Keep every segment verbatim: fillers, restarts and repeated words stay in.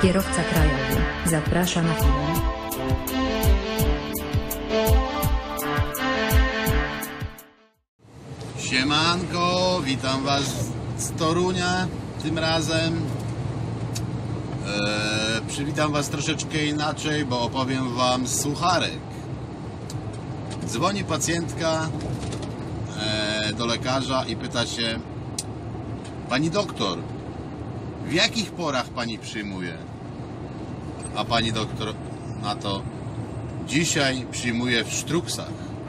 Kierowca krajowy zaprasza na film. Siemanko, witam was z Torunia tym razem. Eee, przywitam was troszeczkę inaczej, bo opowiem wam sucharek. Dzwoni pacjentka eee, do lekarza i pyta się: pani doktor, w jakich porach pani przyjmuje? A pani doktor na to: dzisiaj przyjmuję w sztruksach.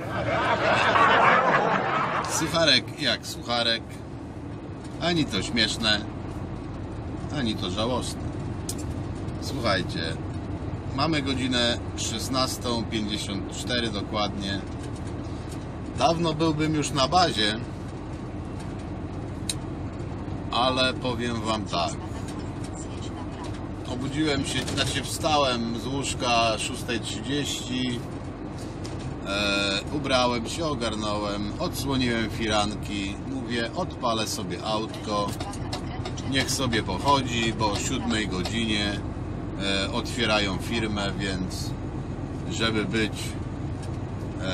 Sucharek jak sucharek, ani to śmieszne, ani to żałosne. Słuchajcie, mamy godzinę szesnastą pięćdziesiąt cztery dokładnie. Dawno byłbym już na bazie, ale powiem wam tak. Obudziłem się, znaczy wstałem z łóżka szósta trzydzieści. E, ubrałem się, ogarnąłem, odsłoniłem firanki, mówię, odpalę sobie autko, niech sobie pochodzi, bo o siódmej godzinie e, otwierają firmę, więc żeby być e,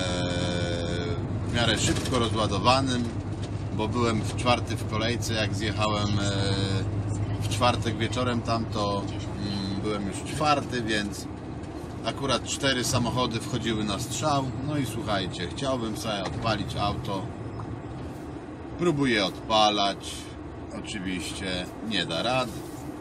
w miarę szybko rozładowanym, bo byłem w czwarty w kolejce, jak zjechałem e, w czwartek wieczorem tam, to mm, byłem już czwarty, więc akurat cztery samochody wchodziły na strzał. No i słuchajcie, chciałbym sobie odpalić auto. Próbuję odpalać. Oczywiście nie da rady.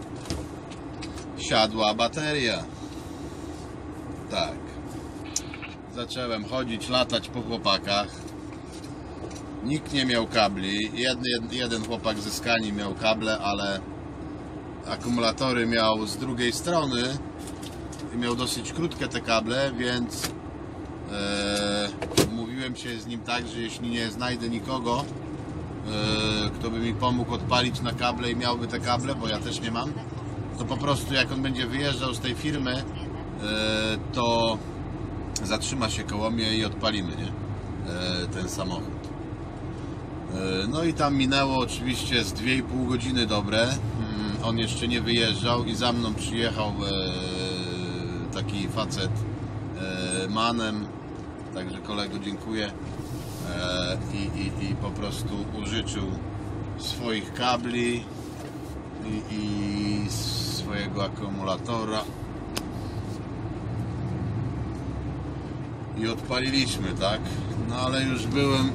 Siadła bateria. Tak. Zacząłem chodzić, latać po chłopakach. Nikt nie miał kabli. Jeden, jeden chłopak ze Skanii miał kable, ale akumulatory miał z drugiej strony. I miał dosyć krótkie te kable, więc e, umówiłem się z nim tak, że jeśli nie znajdę nikogo, e, kto by mi pomógł odpalić na kable i miałby te kable, bo ja też nie mam, to po prostu jak on będzie wyjeżdżał z tej firmy, e, to zatrzyma się koło mnie i odpalimy, nie? E, ten samochód. E, no i tam minęło oczywiście z dwie i pół godziny dobre. On jeszcze nie wyjeżdżał i za mną przyjechał e, taki facet e, manem, także kolego dziękuję, e, i, i, i po prostu użyczył swoich kabli i, i swojego akumulatora i odpaliliśmy, tak? No ale już byłem,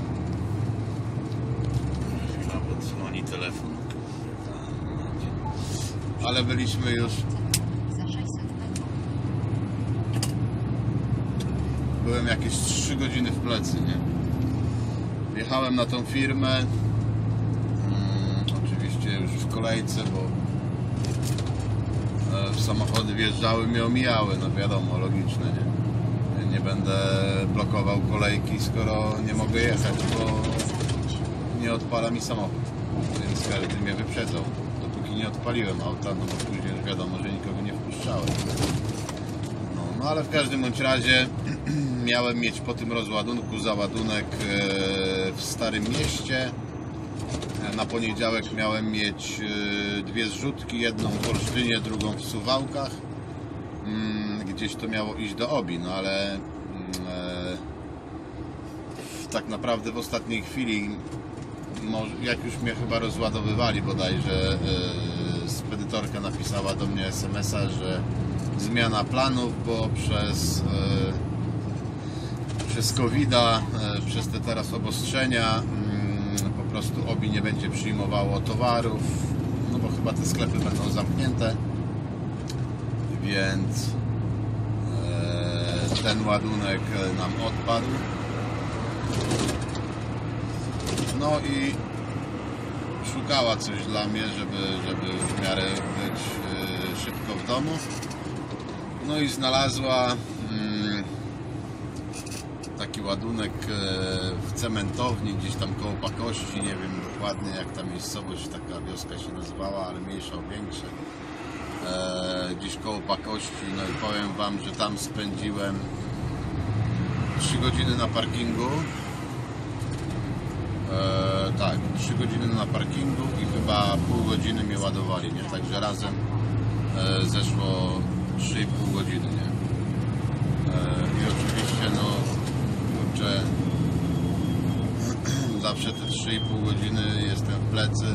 chyba dzwoni telefon, ale byliśmy już Byłem jakieś trzy godziny w plecy, nie? Wjechałem na tą firmę, hmm, oczywiście już w kolejce, bo e, samochody wjeżdżały, mnie omijały, no wiadomo, logiczne, nie? Nie będę blokował kolejki, skoro nie mogę jechać, bo nie odpala mi samochód, więc każdy mnie wyprzedzał, dopóki nie odpaliłem auta, no bo później już wiadomo, że nikogo nie wpuszczałem. No, no ale w każdym bądź razie miałem mieć po tym rozładunku załadunek w Starym Mieście. Na poniedziałek miałem mieć dwie zrzutki, jedną w Olsztynie, drugą w Suwałkach. Gdzieś to miało iść do Obi, no ale tak naprawdę w ostatniej chwili, jak już mnie chyba rozładowywali bodajże, spedytorka napisała do mnie es em es a, że zmiana planów, bo przez przez kowida, przez te teraz obostrzenia po prostu Obi nie będzie przyjmowało towarów, no bo chyba te sklepy będą zamknięte, więc ten ładunek nam odpadł. No i szukała coś dla mnie, żeby, żeby w miarę być szybko w domu. No i znalazła taki ładunek w cementowni, gdzieś tam koło Pakości, nie wiem dokładnie jak ta miejscowość, taka wioska się nazywała, ale mniejsza o większe, e, gdzieś koło Pakości. No i powiem wam, że tam spędziłem trzy godziny na parkingu, e, tak, trzy godziny na parkingu i chyba pół godziny mnie ładowali, nie? Także razem e, zeszło trzy i pół godziny, nie? E, I oczywiście, no, kurczę, zawsze te trzy i pół godziny jestem w plecy.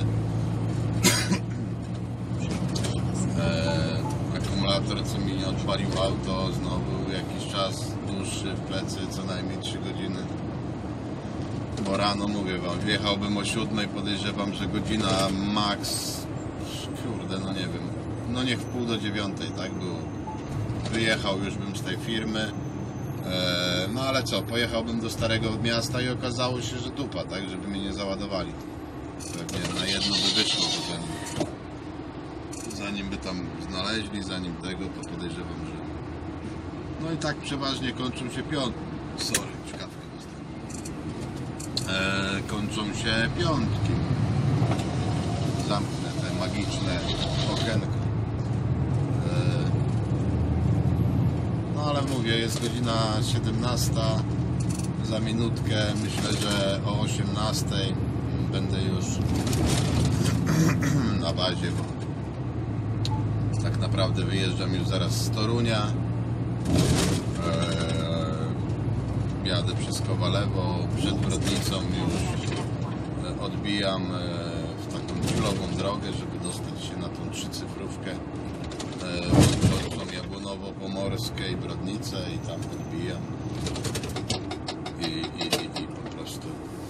e, akumulator, co mi nie odpalił auto, znowu jakiś czas dłuższy w plecy, co najmniej trzy godziny. Bo rano, mówię wam, wjechałbym o siódmej, podejrzewam, że godzina max, kurde, no nie wiem, no niech w pół do dziewiątej, tak było. Wyjechał już bym z tej firmy, eee, no ale co, pojechałbym do Starego Miasta i okazało się, że dupa, tak, żeby mnie nie załadowali. Pewnie na jedno by wyszło, bo zanim, zanim by tam znaleźli, zanim tego, to podejrzewam, że... No i tak przeważnie kończą się piątki. Sorry, czkawkę dostałem. Eee, kończą się piątki. Zamknę te magiczne okienko. Eee, no ale mówię, jest godzina siedemnasta. Za minutkę, myślę, że o osiemnastej będę już na bazie, bo tak naprawdę wyjeżdżam już zaraz z Torunia. Eee, jadę przez Kowalewo, przed Brodnicą już odbijam w taką ciulową drogę, żeby dostać się na tą trzycyfrówkę łączącą Jabłonowo-Pomorskie i Brodnicę i tam odbijam i, i, i, i po prostu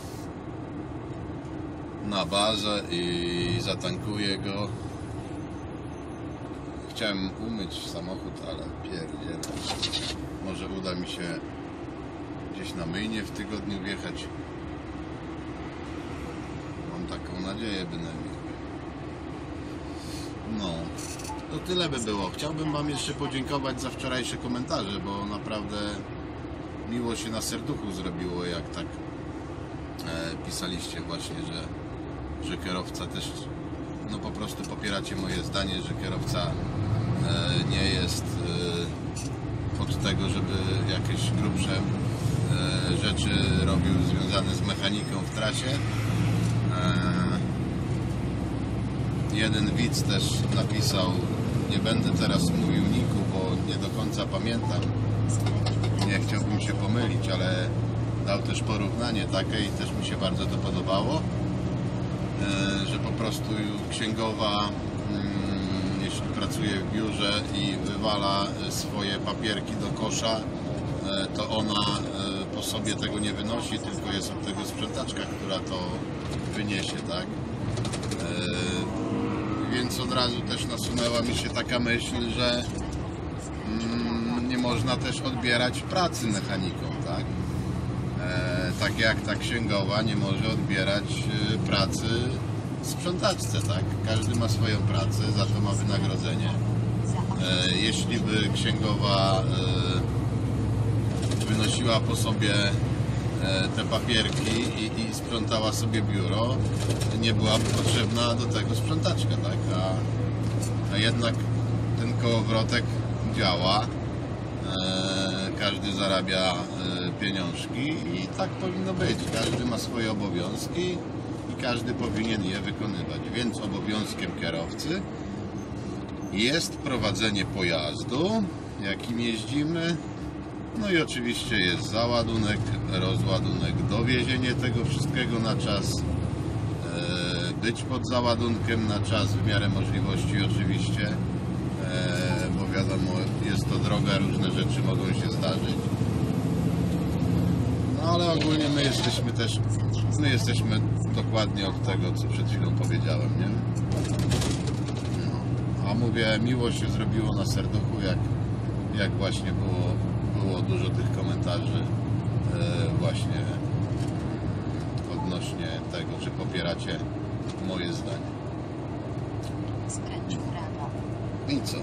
na bazę i zatankuję go. Chciałem umyć samochód, ale pierdzielę. Może uda mi się gdzieś na myjnię w tygodniu wjechać. Mam taką nadzieję bynajmniej. No, to tyle by było. Chciałbym wam jeszcze podziękować za wczorajsze komentarze, bo naprawdę miło się na serduchu zrobiło, jak tak e, pisaliście właśnie, że, że kierowca też, no po prostu popieracie moje zdanie, że kierowca e, nie jest e, od tego, żeby jakieś grubsze e, rzeczy robił związane z mechaniką w trasie. E, jeden widz też napisał, nie będę teraz mówił niku, bo nie do końca pamiętam, nie chciałbym się pomylić, ale dał też porównanie takie i też mi się bardzo to podobało, że po prostu księgowa, jeśli pracuje w biurze i wywala swoje papierki do kosza, to ona po sobie tego nie wynosi, tylko jest od tego sprzątaczka, która to wyniesie, tak? Więc od razu też nasunęła mi się taka myśl, że nie można też odbierać pracy mechanikom, tak? E, tak jak ta księgowa nie może odbierać e, pracy sprzątaczce, tak? Każdy ma swoją pracę, za to ma wynagrodzenie. E, jeśli by księgowa e, wynosiła po sobie e, te papierki i, i sprzątała sobie biuro, nie byłaby potrzebna do tego sprzątaczka, tak? A, a jednak ten kołowrotek działa. Każdy zarabia pieniążki i tak powinno być. Każdy ma swoje obowiązki i każdy powinien je wykonywać. Więc obowiązkiem kierowcy jest prowadzenie pojazdu, jakim jeździmy. No i oczywiście jest załadunek, rozładunek, dowiezienie tego wszystkiego na czas, być pod załadunkiem na czas w miarę możliwości oczywiście. Bo wiadomo, jest to droga, różne rzeczy mogą się zdarzyć. No ale ogólnie my jesteśmy też, my jesteśmy dokładnie od tego, co przed chwilą powiedziałem, nie? No. A mówię, miło się zrobiło na serduchu, jak, jak właśnie było, było dużo tych komentarzy e, właśnie odnośnie tego, czy popieracie moje zdanie. I co?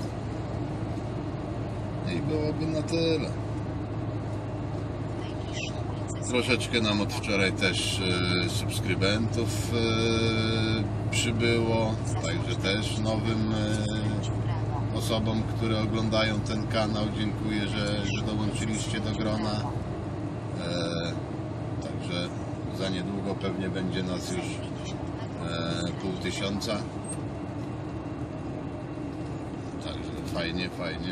I byłoby na tyle. Troszeczkę nam od wczoraj też e, subskrybentów e, przybyło, także też nowym e, osobom, które oglądają ten kanał, dziękuję, że, że dołączyliście do grona. E, także za niedługo pewnie będzie nas już e, pół tysiąca. Także fajnie, fajnie.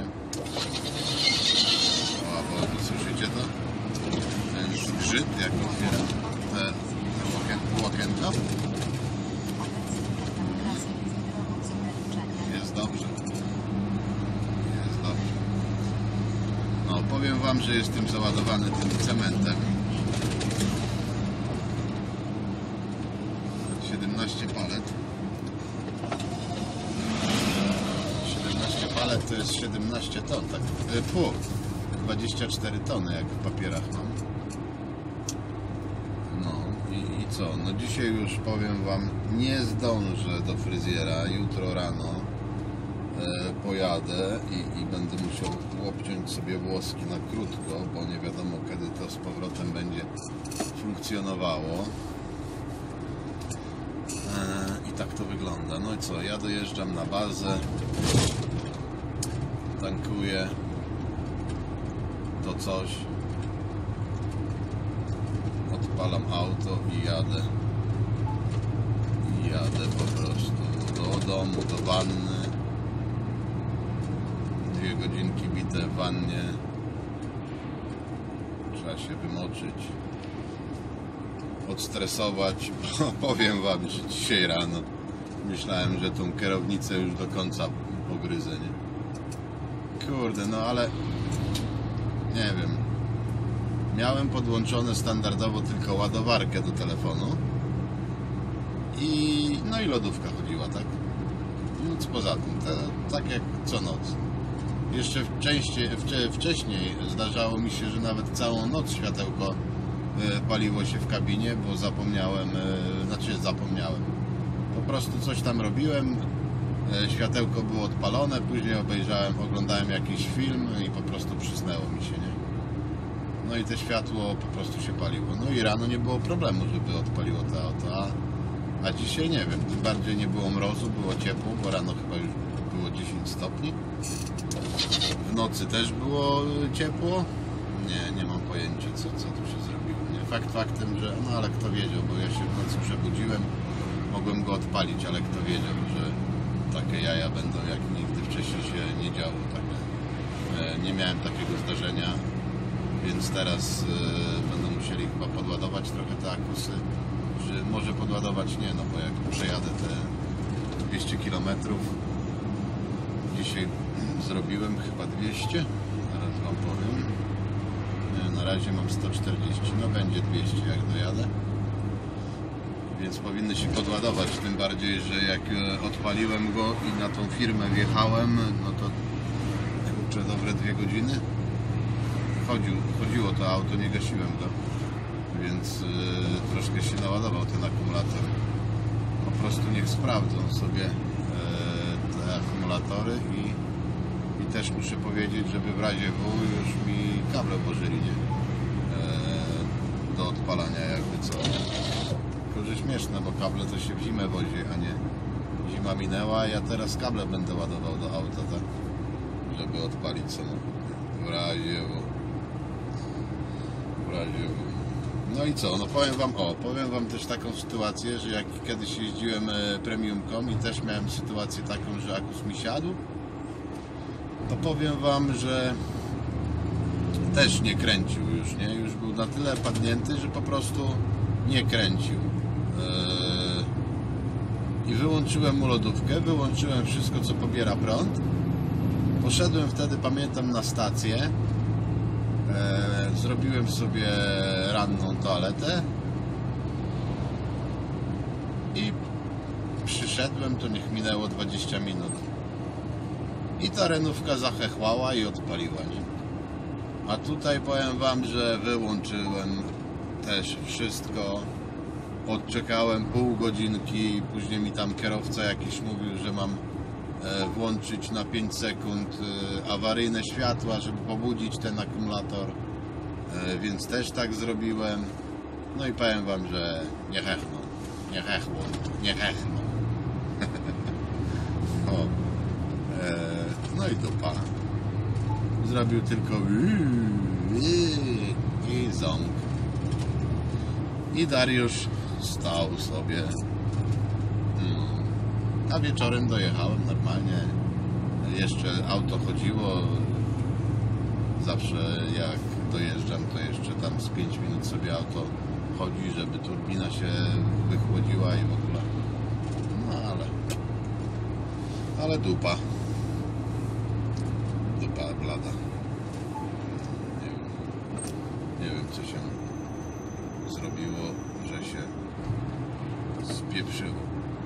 O, bo słyszycie to? Ten zgrzyt, jak otwiera te, te łakienka. Jest dobrze. Jest dobrze. No, powiem wam, że jestem załadowany tym cementem. siedemnaście palet. siedemnaście palet to jest siedemnaście ton, tak? Fu, dwadzieścia cztery tony, jak w papierach mam. No i, i co? No dzisiaj już powiem wam, nie zdążę do fryzjera. Jutro rano e, pojadę i, i będę musiał obciąć sobie włoski na krótko, bo nie wiadomo kiedy to z powrotem będzie funkcjonowało. I tak to wygląda. No i co, ja dojeżdżam na bazę, tankuję to coś, odpalam auto i jadę. I jadę po prostu do domu, do wanny. Dwie godzinki bite w wannie. Trzeba się wymoczyć, odstresować, bo powiem wam, że dzisiaj rano myślałem, że tą kierownicę już do końca pogryzę, nie? Kurde, no ale nie wiem. Miałem podłączone standardowo tylko ładowarkę do telefonu i no i lodówka chodziła, tak? Nic poza tym, te, tak jak co noc. Jeszcze częściej, wcześniej zdarzało mi się, że nawet całą noc światełko paliło się w kabinie, bo zapomniałem, znaczy zapomniałem. Po prostu coś tam robiłem, światełko było odpalone, później obejrzałem, oglądałem jakiś film i po prostu przysnęło mi się, nie? No i to światło po prostu się paliło. No i rano nie było problemu, żeby odpaliło to auto, a, a dzisiaj nie wiem, tym bardziej nie było mrozu, było ciepło, bo rano chyba już było dziesięć stopni. W nocy też było ciepło. Nie, nie mam pojęcia, co, co tu się zrobiło. Nie, fakt faktem, że no ale kto wiedział, bo ja się w nocy przebudziłem, mogłem go odpalić, ale kto wiedział, że takie jaja będą, jak nigdy wcześniej się nie działo. Tak. Nie miałem takiego zdarzenia, więc teraz y, będą musieli chyba podładować trochę te akusy. Czy może podładować nie, no bo jak przejadę te dwieście kilometrów, dzisiaj zrobiłem chyba dwieście, zaraz wam powiem. Nie, na razie mam sto czterdzieści, no będzie dwieście jak dojadę. Więc powinny się podładować, tym bardziej, że jak odpaliłem go i na tą firmę wjechałem, no to kurczę, dobre dwie godziny chodził, chodziło to auto, nie gasiłem go, więc yy, troszkę się naładował ten akumulator. Po prostu niech sprawdzą sobie yy, te akumulatory i, i też muszę powiedzieć, żeby w razie W już mi kable włożyli, nie? Yy, do odpalania jakby co. Tylko, że śmieszne, bo kable to się w zimę wozi, a nie zima minęła, a ja teraz kable będę ładował do auta, tak? Żeby odpalić samochód. W razie W. W razie W. No i co? No powiem wam, o, powiem wam też taką sytuację, że jak kiedyś jeździłem premiumką i też miałem sytuację taką, że akus mi siadł, to powiem wam, że też nie kręcił już, nie? Już był na tyle padnięty, że po prostu nie kręcił. Yy... I wyłączyłem mu lodówkę, wyłączyłem wszystko, co pobiera prąd. Poszedłem wtedy, pamiętam, na stację. Yy... Zrobiłem sobie ranną toaletę. I przyszedłem, to niech minęło dwadzieścia minut. I ta renówka zachechłała i odpaliła, nie? A tutaj powiem wam, że wyłączyłem też wszystko. Odczekałem pół godzinki, później mi tam kierowca jakiś mówił, że mam włączyć na pięć sekund awaryjne światła, żeby pobudzić ten akumulator, więc też tak zrobiłem. No i powiem wam, że nie hechnął, nie hechło, nie hechnął. O. No i dupa. Zrobił tylko i ząg. I Dariusz stał sobie. A wieczorem dojechałem normalnie. jeszcze auto chodziło. Zawsze jak dojeżdżam, to jeszcze tam z pięć minut sobie auto chodzi, żeby turbina się wychłodziła i w ogóle. No ale... Ale dupa. Dupa blada. Nie wiem. Nie wiem, co się zrobiło, że się spieprzyło.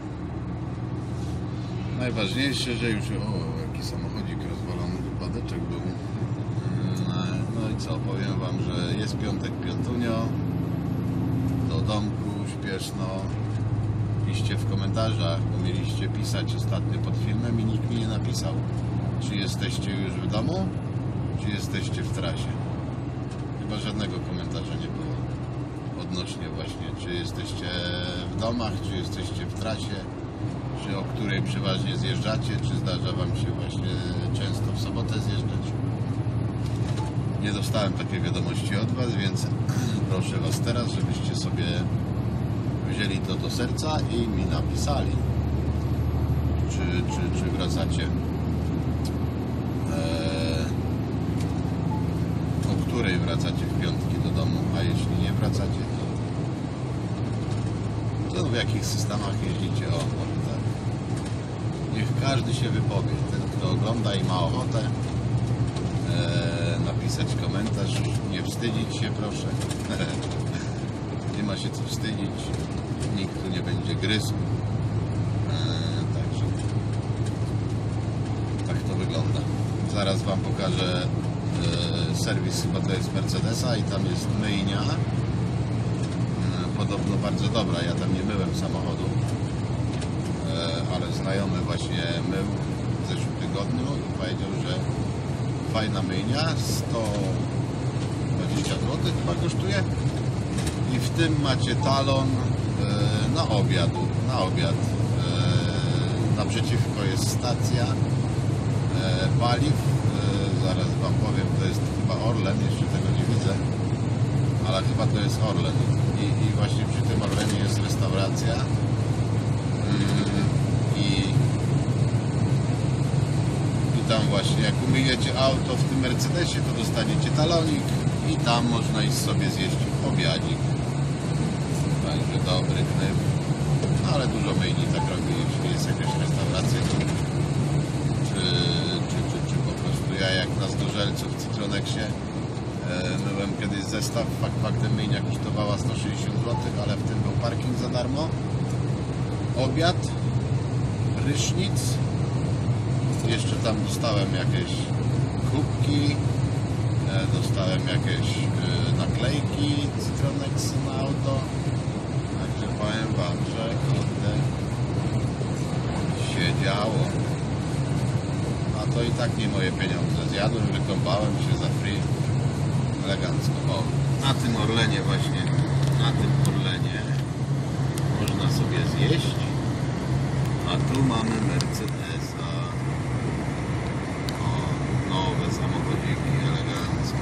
Najważniejsze, że już... O, jaki samochodzik rozwalony, wypadeczek był. No i co, powiem wam, że jest piątek, piątunio. Do domku, śpieszno. Piszcie w komentarzach, bo mieliście pisać ostatnio pod filmem i nikt mi nie napisał. Czy jesteście już w domu, czy jesteście w trasie? Chyba żadnego komentarza nie było odnośnie właśnie, czy jesteście w domach, czy jesteście w trasie, czy o której przeważnie zjeżdżacie, czy zdarza wam się właśnie często w sobotę zjeżdżać. Nie dostałem takiej wiadomości od was, więc proszę was teraz, żebyście sobie wzięli to do serca i mi napisali, czy, czy, czy wracacie, eee, o której wracacie w piątki do domu, a jeśli nie wracacie, to, to w jakich systemach jeździcie, o może tak. Niech każdy się wypowie, ten kto ogląda i ma ochotę eee, napisać komentarz, nie wstydzić się proszę. Nie ma się co wstydzić, nikt tu nie będzie gryzł, eee, także tak to wygląda. Zaraz wam pokażę e, serwis, chyba to jest Mercedesa i tam jest myjnia, e, podobno bardzo dobra, ja tam nie myłem samochodu, e, ale znajomy właśnie mył w zeszłym tygodniu i powiedział, że fajna myjnia, sto dwadzieścia złotych chyba kosztuje. I w tym macie talon e, na obiad, na obiad. E, naprzeciwko jest stacja e, paliw. E, zaraz wam powiem, to jest chyba Orlen, jeszcze tego nie widzę, ale chyba to jest Orlen. I, i właśnie przy tym Orlenie jest restauracja. Mm, i, I tam właśnie, jak umyjecie auto w tym Mercedesie, to dostaniecie talonik i tam można iść sobie zjeść obiadzik. Także dobry knyp, no ale dużo myjni tak robi, jeśli jest jakaś restauracja, czy, czy, czy, czy, czy po prostu ja jak na Zgorzelcu w Citroneksie e, myłem kiedyś zestaw, fakt faktem myjnia kosztowała sto sześćdziesiąt złotych, ale w tym był parking za darmo, obiad, prysznic, jeszcze tam dostałem jakieś kubki, e, dostałem jakieś e, naklejki Citronex na auto. Powiem wam, że kurde się działo. A to i tak nie moje pieniądze. Zjadłem, wykąpałem się za free. Elegancko. O, na tym Orlenie właśnie, na tym Orlenie można sobie zjeść. A tu mamy Mercedesa. O, nowe samochodziki eleganckie.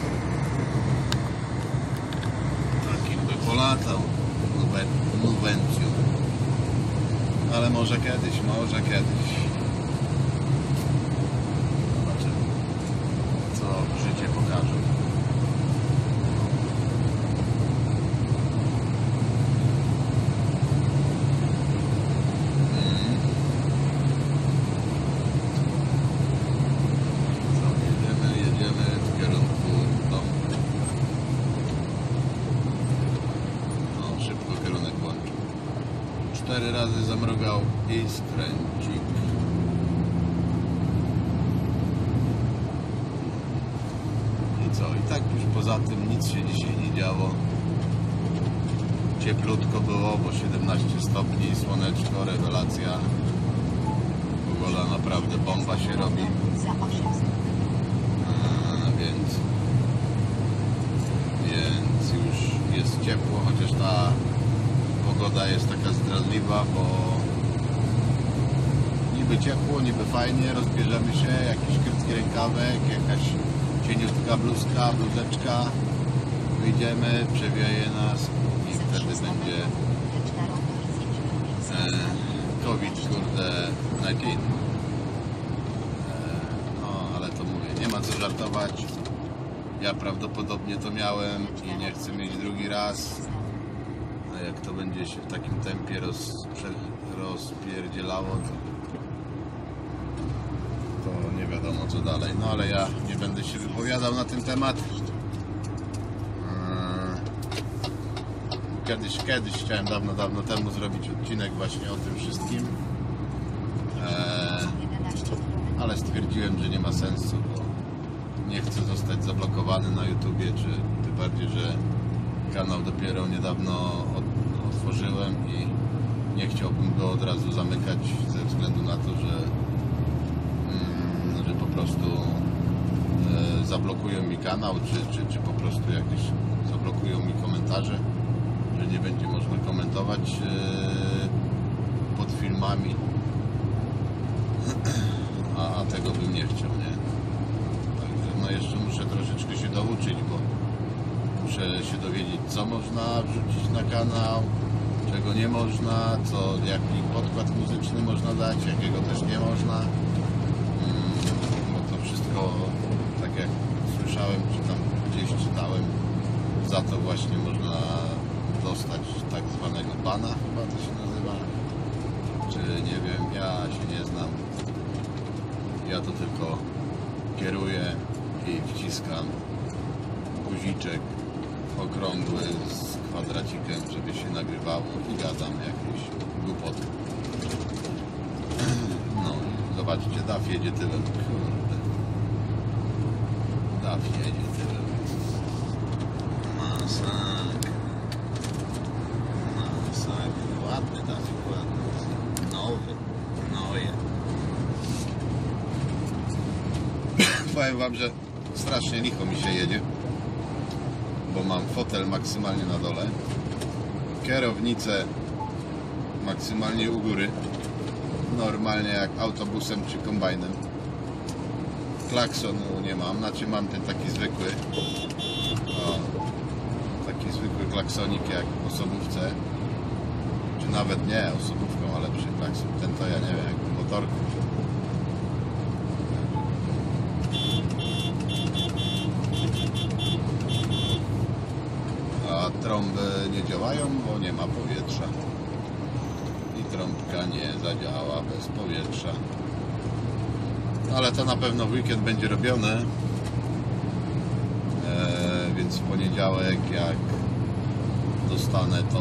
Takim by polatał. Nuwencją. Ale może kiedyś, może kiedyś. Zobaczymy, co życie pokaże. Hmm. Co, jedziemy, jedziemy w kierunku domu. Cztery razy zamrugał i skręcik. I co? I tak już poza tym nic się dzisiaj nie działo. Cieplutko było, bo siedemnaście stopni, słoneczko, rewelacja. Pogoda naprawdę bomba się robi. A, więc, więc już jest ciepło, chociaż ta pogoda jest taka zdradliwa, bo niby ciepło, niby fajnie, rozbierzemy się, jakiś krótki rękawek, jakaś cieniutka bluzka, bluzeczka, wyjdziemy, przewieje nas i wtedy będzie e, COVID, kurde, dziewiętnaście. E, co żartować. Ja prawdopodobnie to miałem i nie chcę mieć drugi raz. A jak to będzie się w takim tempie roz, rozpierdzielało, to, to nie wiadomo co dalej. No ale ja nie będę się wypowiadał na ten temat. Kiedyś, kiedyś chciałem dawno, dawno temu zrobić odcinek właśnie o tym wszystkim. Eee, ale stwierdziłem, że nie ma sensu, bo nie chcę zostać zablokowany na YouTubie, czy tym bardziej, że kanał dopiero niedawno otworzyłem i nie chciałbym go od razu zamykać ze względu na to, że, mm, że po prostu e, zablokują mi kanał, czy, czy, czy po prostu jakieś zablokują mi komentarze, że nie będzie można komentować e, pod filmami, a, a tego bym nie chciał, nie? Także no jeszcze muszę troszeczkę się douczyć, bo muszę się dowiedzieć, co można wrzucić na kanał, czego nie można, co, jaki podkład muzyczny można dać, jakiego też nie można. Bo to wszystko, tak jak słyszałem, czy tam gdzieś czytałem, za to właśnie można dostać tak zwanego bana, chyba to się nazywa. Czy nie wiem, ja się nie znam. Ja to tylko kieruję i wciskam guziczek okrągły z kwadracikiem, żeby się nagrywało i gadam jakieś głupoty. No i zobaczcie, D A F jedzie tyłem. Kurde. D A F jedzie tyłem. Masak. Masak. Ładny D A F, ładny. Nowy. Noje. Powiem wam, że strasznie licho mi się jedzie, bo mam fotel maksymalnie na dole, kierownicę maksymalnie u góry, normalnie jak autobusem czy kombajnem. Klaksonu nie mam, znaczy mam ten taki zwykły, o, taki zwykły klaksonik jak w osobówce, czy nawet nie osobówką, ale przy klakson, ten to ja nie wiem, jak w motorku. A trąby nie działają, bo nie ma powietrza i trąbka nie zadziała bez powietrza, ale to na pewno w weekend będzie robione, eee, więc w poniedziałek jak dostanę to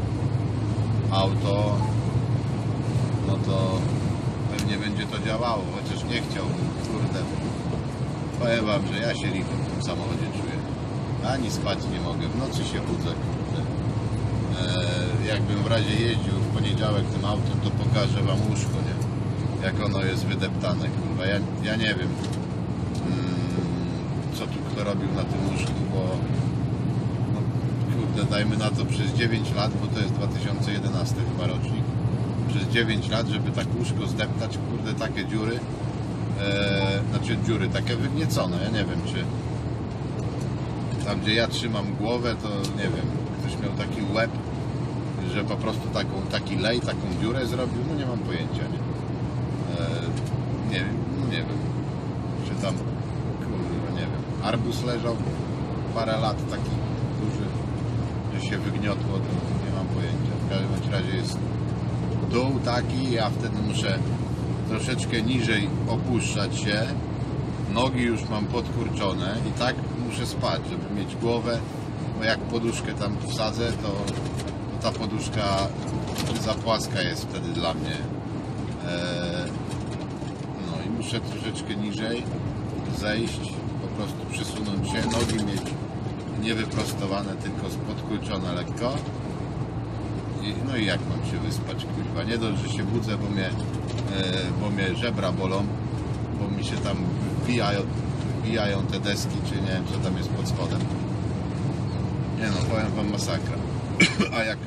auto, no to pewnie będzie to działało, chociaż nie chciałbym, kurde, powiem wam, że ja się licho w tym samochodzie czuję. Ani spać nie mogę, w nocy się budzę, kurde. Eee, jakbym w razie jeździł w poniedziałek tym autem, to pokażę wam łóżko, nie? Jak ono jest wydeptane, kurwa. Ja, ja nie wiem, mm, co tu kto robił na tym łóżku, bo no, kurde, dajmy na to przez dziewięć lat, bo to jest dwa tysiące jedenasty chyba rocznik. Przez dziewięć lat, żeby tak łóżko zdeptać, kurde, takie dziury, eee, znaczy dziury, takie wygniecone, ja nie wiem, czy tam, gdzie ja trzymam głowę, to nie wiem, ktoś miał taki łeb, że po prostu taką, taki lej, taką dziurę zrobił, no nie mam pojęcia, nie? Eee, nie wiem, no nie wiem, czy tam, kurwa, nie wiem, arbuz leżał parę lat, taki duży, że się wygniotło, to nie mam pojęcia. W każdym razie jest dół taki, ja wtedy muszę troszeczkę niżej opuszczać się, nogi już mam podkurczone i tak muszę spać, żeby mieć głowę, bo jak poduszkę tam wsadzę, to, to ta poduszka za płaska jest wtedy dla mnie. Eee, no i muszę troszeczkę niżej zejść, po prostu przesunąć się, nogi mieć niewyprostowane, tylko podkurczone lekko. I, no i jak mam się wyspać, kurwa? Nie dość, że się budzę, bo mnie, e, bo mnie żebra bolą, bo mi się tam wbijają, wbijają te deski, czy nie wiem, co tam jest pod spodem. Nie no, powiem wam, masakra. A jak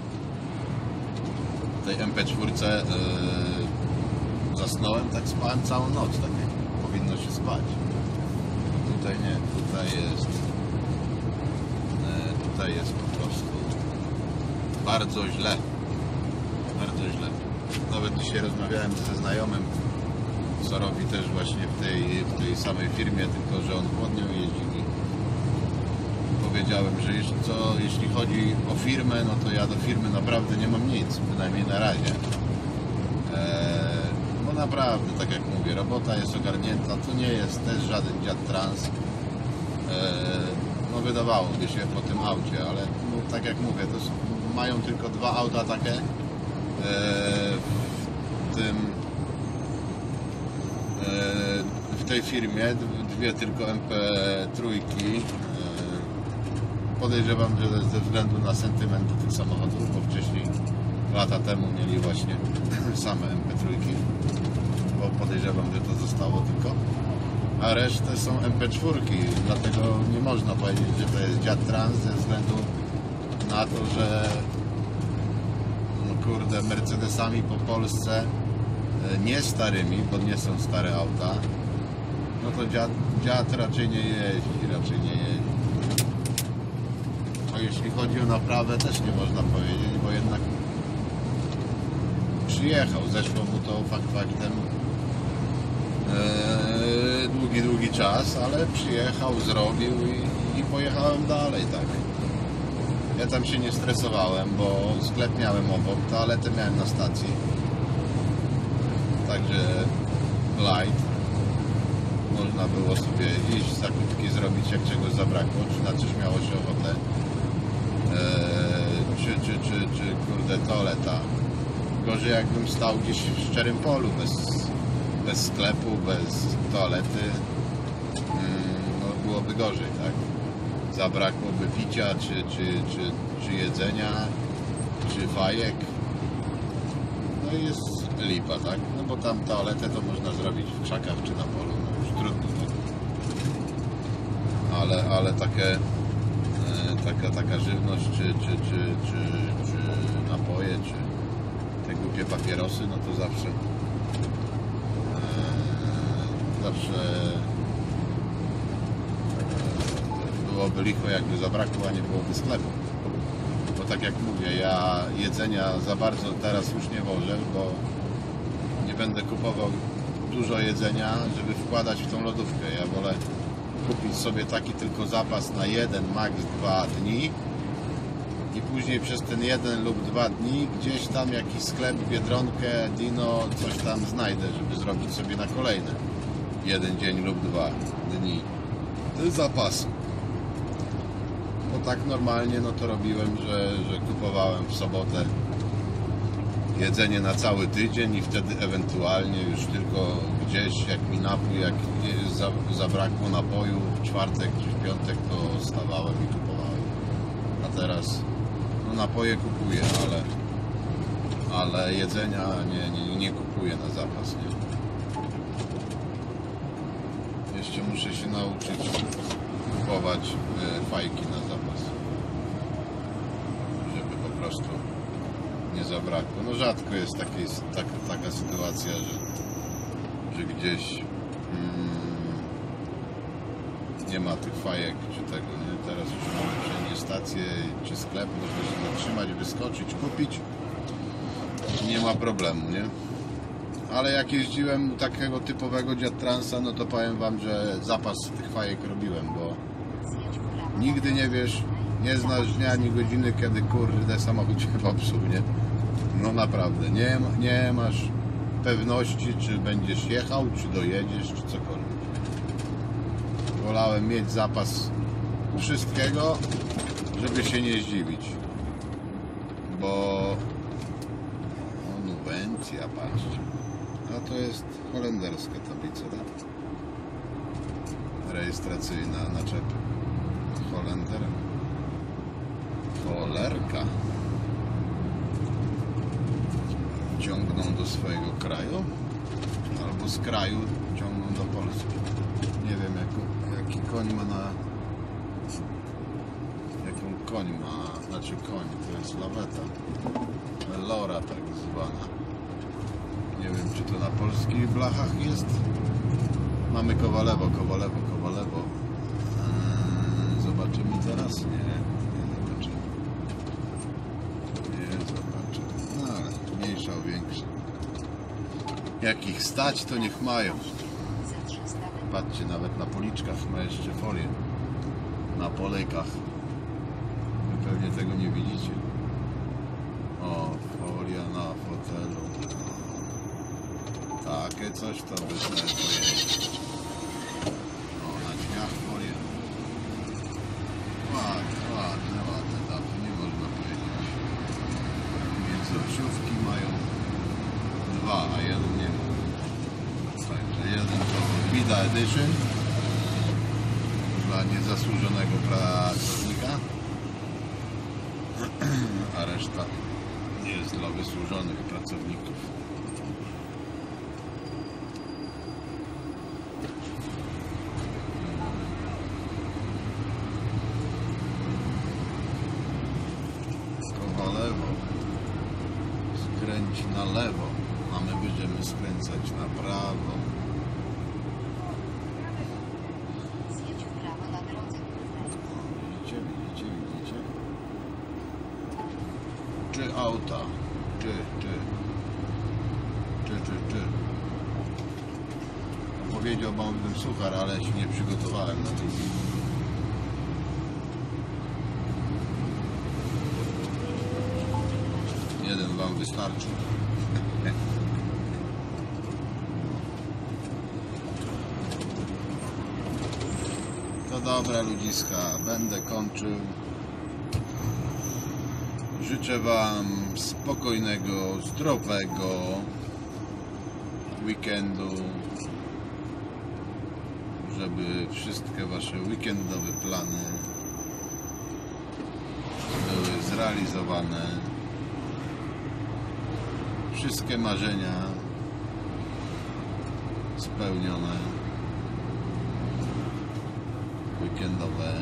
w tej em pe cztery yy, zasnąłem, tak spałem całą noc, tak jak powinno się spać. Tutaj nie, tutaj jest yy, tutaj jest po prostu bardzo źle. Bardzo źle. Nawet dzisiaj rozmawiałem ze znajomym, co robi też właśnie w tej, w tej samej firmie, tylko że on chłodnią jeździ. I powiedziałem, że jeśli, co, jeśli chodzi o firmę, no to ja do firmy naprawdę nie mam nic, bynajmniej na razie. Eee, no naprawdę, tak jak mówię, robota jest ogarnięta, to nie jest też żaden dziad trans. Eee, no wydawałoby się po tym aucie, ale no, tak jak mówię, to są, mają tylko dwa auta takie eee, w tym w tej firmie, dwie tylko M P trzy. Podejrzewam, że ze względu na sentyment do tych samochodów, bo wcześniej lata temu mieli właśnie same M P trzy, bo podejrzewam, że to zostało tylko, a resztę są M P cztery, dlatego nie można powiedzieć, że to jest dziad trans ze względu na to, że no kurde, Mercedesami po Polsce, nie starymi, bo nie są stare auta, no to dziad, dziad raczej nie jeździ, raczej nie jeździ. A jeśli chodzi o naprawę, też nie można powiedzieć, bo jednak przyjechał, zeszło mu to fakt faktem eee, długi, długi czas, ale przyjechał, zrobił i, i pojechałem dalej, tak. Ja tam się nie stresowałem, bo sklep miałem obok, toaletę miałem na stacji. Także light, można było sobie iść, zakupki zrobić, jak czegoś zabrakło, czy na coś miało się ochotę, eee, czy, czy, czy, czy kurde toaleta. Gorzej jakbym stał gdzieś w szczerym polu, bez, bez sklepu, bez toalety, hmm, no byłoby gorzej, tak? Zabrakłoby picia, czy, czy, czy, czy jedzenia, czy fajek. No i jest lipa, tak? No bo tam toaletę to można zrobić w krzakach czy na polu, no już trudno, tak? Ale, ale takie, e, taka, taka żywność, czy, czy, czy, czy, czy napoje, czy te głupie papierosy, no to zawsze e, zawsze e, byłoby licho, jakby zabrakło, a nie byłoby sklepu. Bo tak jak mówię, ja jedzenia za bardzo teraz już nie wożę, bo nie będę kupował dużo jedzenia, żeby wkładać w tą lodówkę. Ja wolę kupić sobie taki tylko zapas na jeden, max dwa dni i później przez ten jeden lub dwa dni gdzieś tam jakiś sklep, Biedronkę, Dino, coś tam znajdę, żeby zrobić sobie na kolejne jeden dzień lub dwa dni zapasu. Bo tak normalnie no to robiłem, że, że kupowałem w sobotę jedzenie na cały tydzień i wtedy ewentualnie już tylko gdzieś, jak mi napój, jak zabrakło napoju w czwartek czy w piątek, to stawałem i kupowałem. A teraz no napoje kupuję, ale ale jedzenia nie, nie, nie kupuję na zapas, nie? Jeszcze muszę się nauczyć kupować fajki na zapas, żeby po prostu nie zabrakło. No rzadko jest taki, tak, taka sytuacja, że, że gdzieś mm, nie ma tych fajek czy tego, nie? Teraz już mamy wszędzie stacje czy sklep, można się zatrzymać, wyskoczyć, kupić, nie ma problemu, nie? Ale jak jeździłem u takiego typowego dziad transa, no to powiem wam, że zapas tych fajek robiłem, bo nigdy nie wiesz, nie znasz dnia ani godziny, kiedy kurde samochód się popsuł, nie? No naprawdę, nie, nie masz pewności, czy będziesz jechał, czy dojedziesz, czy cokolwiek. Wolałem mieć zapas wszystkiego, żeby się nie zdziwić. Bo no, Nubencja, patrzcie. A to jest holenderska tablica, tak? Rejestracyjna naczepy. Holender. Holerka. Ciągną do swojego kraju, albo z kraju ciągną do Polski. Nie wiem, jak, jaki koń ma na... Jaką koń ma... Znaczy koń, to jest laweta. Lora tak zwana. Nie wiem, czy to na polskich blachach jest. Mamy Kowalewo, Kowalewo, Kowalewo. Eee, zobaczymy teraz? Nie, nie zobaczymy. Nie zobaczymy. No ale mniejsza o większa. Jak ich stać, to niech mają. Patrzcie, nawet na policzkach ma jeszcze folię. Na polejkach. Wy pewnie tego nie widzicie. O, folia na fotelu. Takie coś to by sobie pojedzie. O, na drzwiach folia. Ładne, ładne, ładne. Daty nie można powiedzieć. Międzyościówki mają dwa, a jeden nie ma. Także jeden to Bida Edition dla niezasłużonego pracownika, a reszta jest dla wysłużonych pracowników. To na lewo. Skręć na lewo, a my będziemy skręcać na prawo. Zjedź w prawo na drodze. Widzicie, widzicie, widzicie? Czy auta? Czy, czy? Czy, czy, czy? Powiedziałbym suchar, ale się nie przygotowałem na to. Jeden wam wystarczy. To dobra, ludziska, będę kończył. Życzę wam spokojnego, zdrowego weekendu, żeby wszystkie wasze weekendowe plany były zrealizowane. Wszystkie marzenia spełnione, weekendowe.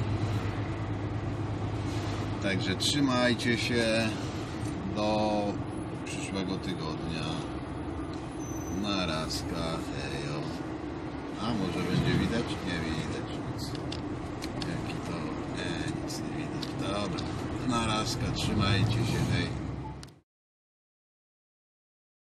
Także trzymajcie się do przyszłego tygodnia. Narazka, hejo. A może będzie widać? Nie widać nic. Jaki to? Nie, nic nie widać. Dobra. Narazka, trzymajcie się, hej.